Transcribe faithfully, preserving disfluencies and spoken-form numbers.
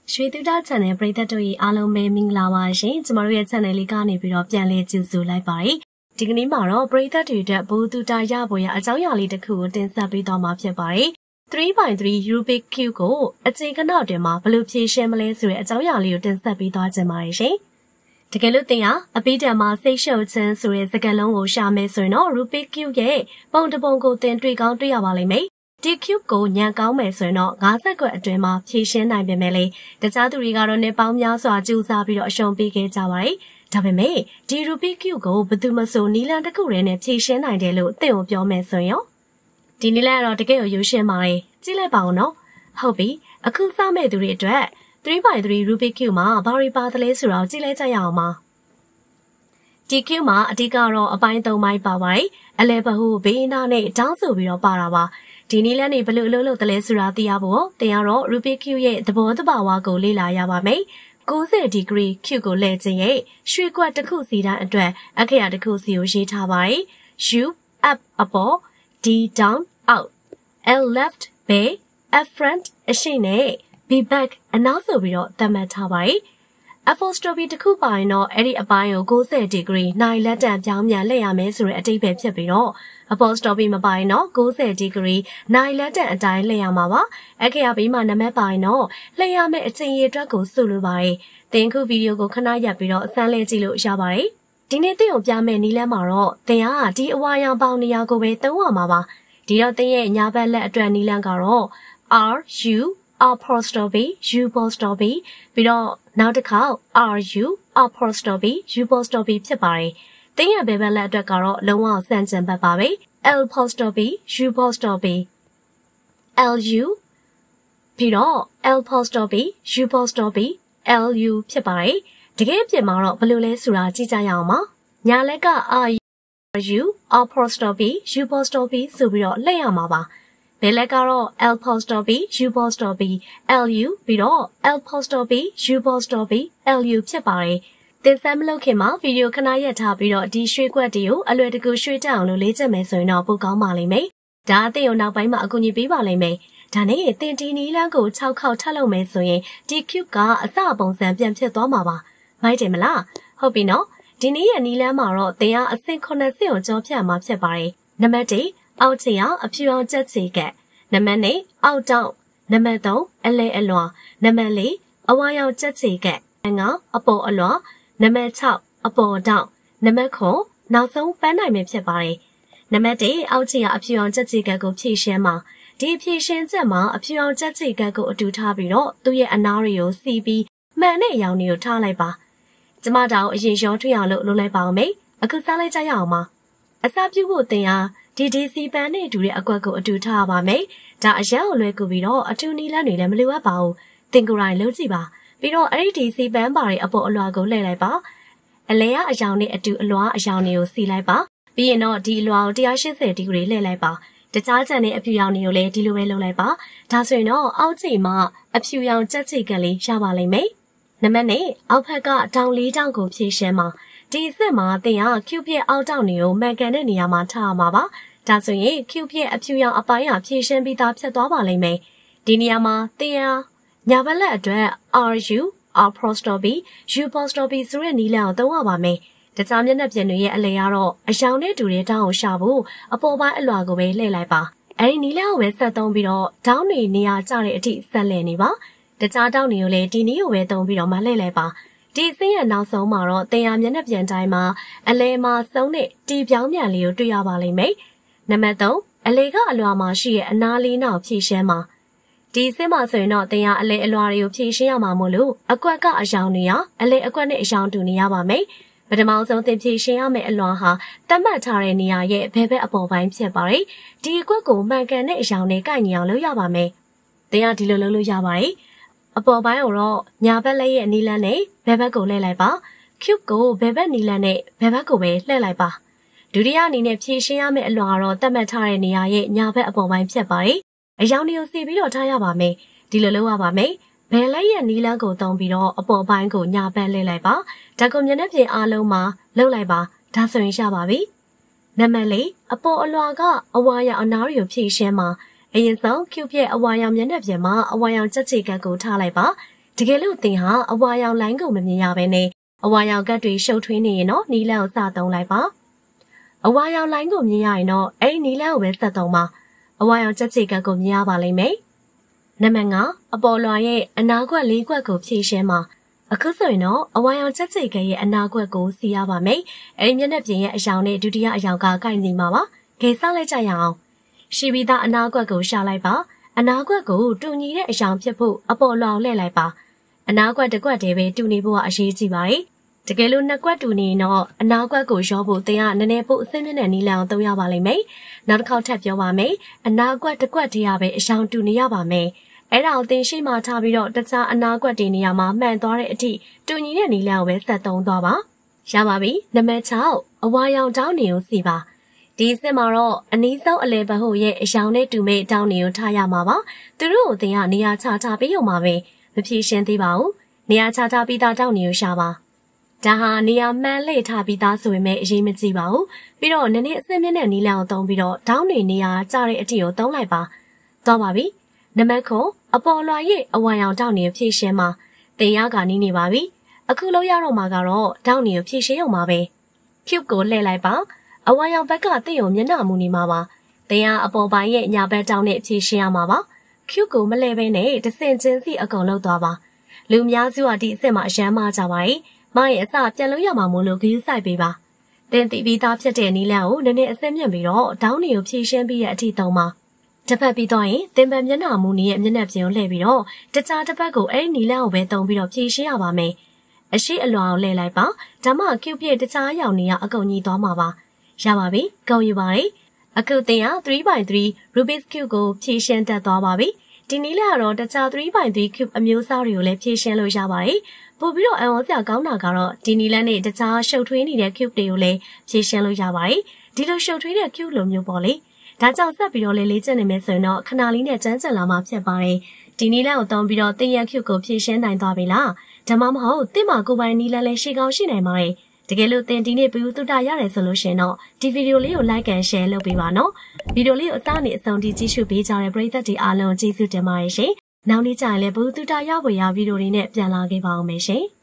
ရွှေတူတာ channel ပရိသတ်တို့၏အားလုံးပဲမင်္ဂလာပါရှင်။ကျမတို့ရဲ့ channel လေးကနေပြီးတော့ပြန်လည်ကြိုဆိုလိုက်ပါတယ်။ဒီကနေ့မှာတော့ပရိသတ်တွေအတွက်ဘူတူတာရပေါ်ရအကြောင်းအရာလေးတစ်ခုကိုတင်ဆက်ပေးသွားမှာဖြစ်ပါတယ်။ three by three Rubik Cube ကိုအချိန်ခဏတွင်မှာဘယ်လိုဖြေရှင်းမလဲဆိုတဲ့အကြောင်းအရာလေးကိုတင်ဆက်ပေးသွားခြင်းပါတယ်ရှင်။တကယ်လို့သင်ဟာအပိဓာန်မှာစိတ်ရှုပ်ခြင်းဆိုတဲ့စကားလုံးကိုရှာမယ်ဆိုရင်တော့ Rubik Cube ရဲ့ပုံတစ်ပုံကိုသင်တွေ့ကောင်းတွေ့ရပါလိမ့်မယ်။ဒီ cube ကိုညံကောင်းမယ်ဆိုရင်တော့၅၀ခွက်အတွင်းမှာဖြည့်ရှင်းနိုင်ပေမဲ့လေတခြားသူတွေကတော့နေပေါင်းများစွာကြိုးစားပြီးတော့အရှုံးပေးခဲ့ကြပါတယ်။ဒါပေမဲ့ဒီ Rubik cube ကိုဘယ်သူမှဆိုနီလန်တစ်ခုတည်းနဲ့ဖြည့်ရှင်းနိုင်တယ်လို့သင်ကိုပြောမယ်ဆိုရင်ရောဒီနီလန်ကတော့တကယ်ကိုရိုးရှင်းပါတယ်။ကြည့်လိုက်ပါဦးနော်။ဟုတ်ပြီ။အခုစမဲ့သူတွေအတွက်three by three Rubik cube မှာဘာတွေပါသလဲဆိုတော့ကြည့်လိုက်ကြရအောင်ပါ။ဒီ cube မှာအဓိကတော့အပိုင်း၃ပိုင်းပါပါတယ်။အလဲဘဟုဘေးနားနဲ့တောင်းဆိုပြီးတော့ပါတာပါ။ဒီနည်းလမ်းတွေဘယ်လိုအလုပ်လုပ်သလဲဆိုတာသိရဖို့တင်ရတော့ Rubik cube ရဲ့သဘောတဘာဝကိုလေ့လာရပါမယ်။၉၀ဒီဂရီ cube ကိုလဲခြင်းရဲ့ရွှေကွက်တစ်ခုစီတိုင်းအတွက်အခရာတစ်ခုစီကိုရေးထားပါတယ်။ U up အပေါ် D down out L left ဘေး F front အရှိနဲ့ B back အနောက်ဆိုပြီးတော့သတ်မှတ်ထားပါတယ်။ apostrophe တစ်ခုပါရင်တော့အဲ့ဒီအပိုင်းကို၉၀ဒီဂရီနိုင်လက်တံပြောင်းပြန်လှည့်ရမယ်ဆိုတဲ့အတိတ်ပဲဖြစ်ပြီးတော့ apostrophe မပါရင်တော့၉၀ဒီဂရီနိုင်လက်တံအတိုင်းလှည့်ရမှာပါအခရာပြီးမှနံပါတ်ပါရင်တော့လှည့်ရမယ့်အချိန်ရအတွက်ကိုစုလို့ပါတယ်သင်ခုဗီဒီယိုကိုခဏရပ်ပြီးတော့အစမ်းလဲကြည့်လို့ရပါတယ်ဒီနေ့သင်ကိုပြမယ့်နည်းလမ်းမှာတော့သင်ကဒီအဝါရောင်ပေါင်းနေရာကိုပဲသုံးရမှာပါဒီတော့သင်ရဲ့ညာဘက်လက်အတွက်နည်းလမ်းကတော့ R U apostrophe U apostrophe ပြီးတော့နောက်တစ်ခါ R U apostrophe U apostrophe ဖြစ်ပါတယ်။တင်းရဘဲဘက်လက်အတွက်ကတော့လုံးဝစံကျင်ဘက်ပါပဲ။ L apostrophe U apostrophe L U ပြီးတော့ L apostrophe U apostrophe L U ဖြစ်ပါတယ်။တကယ်ပြင်မှာတော့ဘယ်လိုလဲဆိုတာကြည့်ကြရအောင်ပါ။ညာလက်က R U apostrophe U apostrophe ဆိုပြီးတော့လှည့်ရမှာပါ။ဘယ်လက်ကတော့ L apostrophe U apostrophe L U ပြီးတော့ L apostrophe U apostrophe L U ဖြစ်ပါတယ်။သင်စမ်းမလုပ်ခင်မှာဗီဒီယိုခဏရပ်ထားပြီးတော့ဒီရွှေကွက်တွေကိုအလွယ်တကူရွှေတက်အောင်လို့လေ့ကျင့်မယ်ဆိုရင်တော့ပိုကောင်းပါလိမ့်မယ်။ဒါအသင်ကိုနောက်ပိုင်းမှာအကူအညီပေးပါလိမ့်မယ်။ဒါနဲ့သင်ဒီနီလန်းကို၆ခေါက်ထပ်လုပ်မယ်ဆိုရင်ဒီ cube ကအစပုံစံပြန်ဖြစ်သွားမှာပါ။မိုက်တယ်မလား။ဟုတ်ပြီနော်။ဒီနေ့ရဲ့နီလန်းမှာတော့သင်ကအဆင့်ခုနှစ်ဆင့်ကိုကြောဖြတ်မှာဖြစ်ပါတယ်။နံပါတ်၁အောက်ခြေအောင်အဖြူအောင်ကြက်ချေကက်နံပါတ်၂အောက်တောင်နံပါတ်၃အလဲအလွာနံပါတ်၄အဝါရောင်ကြက်ချေကက်နံပါတ်၅အပေါ်အလွာနံပါတ်၆အပေါ်တောင်နံပါတ်၉နောက်ဆုံးပန်းနိုင်မယ်ဖြစ်ပါတယ်နံပါတ်၁အောက်ခြေကအဖြူအောင်ကြက်ချေကက်ကိုဖြည့်ရှင်းမှာဒီဖြည့်ရှင်းချက်မှာအဖြူအောင်ကြက်ချေကက်ကိုအတူထားပြီးတော့သူ့ရဲ့အနားတွေကိုစီးပြီးမှန်တဲ့အရောင်တွေကိုထားလိုက်ပါကျမတောင်အရင်ရောထွေးအောင်လုပ်လုပ်လိုက်ပါအောင်မေအခုစားလိုက်ကြရအောင်ပါအစာပြုဖို့သင်ဟာဒီဒီစီပန်းနဲ့တူတဲ့အကွက်ကိုအတူထားပါမယ်။ဒါအရန်ကိုလွယ်ကူပြီးတော့အထူးနီလန်းတွေလည်းမလိုအပ်ပါဘူး။သင်ကိုယ်တိုင်လုပ်ကြည့်ပါ။ပြီးတော့အဲ့ဒီဒီစီပန်းပါတွေအပေါ်အလွှာကိုလှည့်လိုက်ပါ။အလဲရအယောင်နဲ့အတူအလွှာအယောင်တွေကိုစီလိုက်ပါ။ပြီးရင်တော့ဒီအလွှာကိုone hundred eightyဒီဂရီလှည့်လိုက်ပါ။တခြားချန်တဲ့အဖြူရောင်တွေကိုလည်းဒီလိုပဲလုပ်လိုက်ပါ။ဒါဆိုရင်တော့အောက်ခြေမှာအဖြူရောင်ကြက်ချေကလေးရပါလိမ့်မယ်။နံပါတ်၂အောက်ဘက်ကတောင်လေးတောင်ကိုဖြည့်ရှင်းပါ။ဒီအစ်စ်မှာသင်က cube ရဲ့အောက်တောင်တွေကိုမှန်ကန်တဲ့နေရာမှာထားရမှာပါ။ဒါဆိုရင် cube ရဲ့အဖြူရောင်အပိုင်းဟာဖြည့်ရှင်းပြီးသားဖြစ်သွားပါလိမ့်မယ်။ဒီနေရာမှာသင်ဟာညာဘက်လက်အတွက် R U apostrophe U apostrophe ဆိုတဲ့နည်းလမ်းကိုသုံးရပါမယ်။တခြားမျက်နှာပြင်တွေရဲ့အလဲကတော့အရောင်နဲ့တူတဲ့တောင်းကိုရှာဖို့အပေါ်ပိုင်းအလွှာကိုပဲလှည့်လိုက်ပါ။အဲဒီနည်းလမ်းကိုပဲဆက်သုံးပြီးတော့တောင်းတွေနေရာကျတဲ့အထိဆက်လှည့်နေပါ။တခြားတောင်းတွေကိုလည်းဒီနည်းကိုပဲသုံးပြီးတော့မှလှည့်လိုက်ပါ။ဒီစင်းရနောက်ဆုံးမှာတော့တင်ရမျက်နှာပြင်တိုင်းမှာအလဲမှာဆုံးတဲ့တီပြောင်းပြန်လေးကိုတွေ့ရပါလိမ့်မယ်။နံပါတ်၃အလဲကအလွှာမှာရှိရဲ့အနားလေးနောက်ဖြည့်ရှင်းမှာဒီစင်းမှာဆိုရင်တော့တင်ရအလဲအလွှာတွေကိုဖြည့်ရှင်းရမှာမို့လို့အကွက်ကအယောင်တွေဟာအလဲအကွက်နဲ့အယောင်တူနေရပါမယ်။ပထမဆုံးတင်ဖြည့်ရှင်းရမယ့်အလွှာဟာတတ်မှတ်ထားတဲ့နေရာရဲ့ဘဲဘက်အပေါ်ပိုင်းဖြစ်ပါတယ်။ဒီအကွက်ကိုမှန်ကန်တဲ့အယောင်နဲ့ကိုက်ညီအောင်လုပ်ရပါမယ်။တင်ရဒီလိုလုပ်လို့ရပါတယ်။အပေါ်ပိုင်းကိုတော့ညာဘက်လက်ရဲ့နီလန်းနဲ့ဘဲဘက်ကိုလှည့်လိုက်ပါ cube ကိုဘဲဘက်နီလန်းနဲ့ဘဲဘက်ကိုပဲလှည့်လိုက်ပါဒုတိယအနေနဲ့ဖြည့်ရှင်းရမယ့်အလွှာကတော့တတ်မှတ်ထားတဲ့နေရာရဲ့ညာဘက်အပေါ်ပိုင်းဖြစ်ပါတယ်အယောင်တွေကိုစီပြီးတော့ထားရပါမယ်ဒီလိုလုပ်ရပါမယ်ဘယ်လက်ရဲ့နီလန်းကိုသုံးပြီးတော့အပေါ်ပိုင်းကိုညာဘက်လှည့်လိုက်ပါဒါကိုမျက်နှာပြင်အားလုံးမှာလှုပ်လိုက်ပါဒါဆိုရင်ရပါပြီနံပါတ်၄အပေါ်အလွှာကအဝါရောင်အနားတွေကိုဖြည့်ရှင်းမှာအရင်ဆုံး cube ရဲ့အဝါရောင်မျက်နှာပြင်မှာအဝါရောင်ကြက်ချေကတ်ကိုထားလိုက်ပါတကယ်လို့သင်ဟာအဝါရောင်လိုင်းကိုမမြင်ရဘဲနဲ့အဝါရောင်ကတ်တွေရှုပ်ထွေးနေရင်တော့နီလန်းကိုစသုံးလိုက်ပါအဝါရောင်လိုင်းကိုမြင်ရရင်တော့အဲ့ဒီနီလန်းကိုပဲဆက်သုံးပါအဝါရောင်ကြက်ချေကတ်ကိုမြင်ရပါလိမ့်မယ်နံပါတ်ငါအပေါ်လွှာရဲ့အနာခွက်လေးခွက်ကိုဖြည့်ရှင်းပါအခုဆိုရင်တော့အဝါရောင်ကြက်ချေကတ်ရဲ့အနာခွက်ကိုစီရပါမယ်အဲ့ဒီမျက်နှာပြင်ရဲ့အရောင်နဲ့ဒုတိယအရောင်ကကိုက်နေမှာပါဂေဆောက်လိုက်ကြရအောင်ရှိပြီးသားအနာခွက်ကိုရှာလိုက်ပါအနာခွက်ကိုတူညီတဲ့အရောင်ဖြစ်ဖို့အပေါ်လွှာကိုလှည့်လိုက်ပါအနာခွက်တစ်ခွက်တည်းပဲတူနေဖို့ကအရေးကြီးပါတယ်တကယ်လို့နှစ်ခွက်တူနေရင်တော့အနာခွက်ကိုရောဖို့တင်ကနည်းနည်းပို့အဆင့်မြင့်တဲ့နီလန်ကိုသုံးရပါလိမ့်မယ်နောက်တစ်ခေါက်ထပ်ပြောပါမယ်အနာခွက်တစ်ခွက်တည်းရပဲအရောင်တူနေရပါမယ်အဲ့ဒါကိုသင်ရှိမှထားပြီးတော့တခြားအနာခွက်တင်နေရမှာမှန်သွားတဲ့အထိတူညီတဲ့နီလန်ကိုပဲဆက်သုံးသွားပါရပါပြီနံပါတ်၆အဝါရောင်တောင်းနေကိုစီပါဒီစစ်မှာတော့အနီးဆုံးအလဲဘဟုရဲ့အယောင်နဲ့တူမဲ့တောင်းနေကိုထားရမှာပါသူတို့ကိုသင်ကနေရာချထားပြီးရုံမှာပဲမဖြေရှင်းသေးပါဘူးနေရာချထားပြီးသားတောင်းနေကိုရှာပါဒါဟာနေရာမှန်လှည့်ထားပြီးသားဆိုပေမဲ့အရေးမကြီးပါဘူးပြီးတော့နည်းနည်းအဆင့်မြင့်တဲ့နီလန်ကိုသုံးပြီးတော့တောင်းနေနေရာကျတဲ့အထိကိုသုံးလိုက်ပါသွားပါပြီနံပါတ်ခုအပေါ်လွှာရဲ့အဝါရောင်တောင်းနေကိုဖြည့်ရှင်းမှာသင်ရကနီးနေပါပြီအခုလောက်ရတော့မှာကတော့တောင်းနေကိုဖြည့်ရှင်းရုံမှာပဲဖြုတ်ကိုလှည့်လိုက်ပါအဝါရောင်ဘက်ကတင့်ကိုမျက်နှာမူနေမှာပါသင်ကအပေါ်ပိုင်းရဲ့ညာဘက်တောင်းနဲ့ဖြည့်ရှင်းရမှာပါဖြုတ်ကိုမလှည့်ဘဲနဲ့တဆင်ချင်းစီအကုန်လောက်သွားပါလူများစုကဒီအစ်စ်မှာအရန်မကြပါရဲ့မရဲ့အစပြန်လို့ရမှာမို့လို့ဂရုစိုက်ပေးပါသင်တီပြီးသားဖြစ်တဲ့နီလန်းကိုနည်းနည်းအဆင့်မြင့်ပြီးတော့တောင်းနေကိုဖြည့်ရှင်းပြီးတဲ့အထိသုံးပါတစ်ဖက်ပြီးတော့ရင်သင်ပန်မျက်နှာမူနေရဲ့မျက်နှာပြင်ကိုလှည့်ပြီးတော့တခြားတစ်ဖက်ကိုအဲ့ဒီနီလန်းကိုပဲသုံးပြီးတော့ဖြည့်ရှင်းရပါမယ်အရှိအလွာကိုလှည့်လိုက်ပါဒါမှကျုပ်ပြည့်တခြားရောင်နေရအကုန်ကြီးသွားမှာပါရပါပြီ။ကောင်းယူပါပြီ။အခုသင်ကthree by three Rubik's Cube ကိုဖြည့်ရှင်းတတ်သွားပါပြီ။ဒီနည်းလေးကတော့တခြားthree by three Cube အမျိုးအစားတွေကိုလည်းဖြည့်ရှင်းလို့ရပါတယ်။ပို့ပြီးတော့အံ့ဩစရာကောင်းတာကတော့ဒီနည်းလေးနဲ့တခြားရှုပ်ထွေးနေတဲ့ Cube တွေကိုလည်းဖြည့်ရှင်းလို့ရပါတယ်။ဒီလိုရှုပ်ထွေးတဲ့ Cube လိုမျိုးပေါ့လေ။ဒါကြောင့်ဆက်ပြီးတော့လေးလေးကျက်နေမယ်ဆိုရင်တော့ခဏလေးနဲ့ကျန်းကျန်လာမှဖြစ်ပါတယ်။ဒီနည်းလေးကိုသုံးပြီးတော့သင်ရ Cube ကိုဖြည့်ရှင်းနိုင်သွားပြီလား။ဒါမှမဟုတ်သင်မှာကိုယ်ပိုင်နည်းလေးလည်းရှိကောင်းရှိနိုင်ပါတယ်။တကယ်လို့သင်ဒီနေ့ပြီးတူတာရတယ်ဆိုလို့ရှင်တော့ဒီဗီဒီယိုလေးကို like and share လုပ်ပေးပါနော်ဗီဒီယိုလေးကိုအသားနဲ့အဆုံးထိကြည့်ရှုပေးကြတဲ့ပရိသတ်တွေအားလုံးကျေးဇူးတင်ပါတယ်ရှင်နောက်နေ့ကျရင်လည်းဘူးတူတာရဖို့ရဗီဒီယိုလေးနဲ့ပြန်လာခဲ့ပါအောင်မယ်ရှင်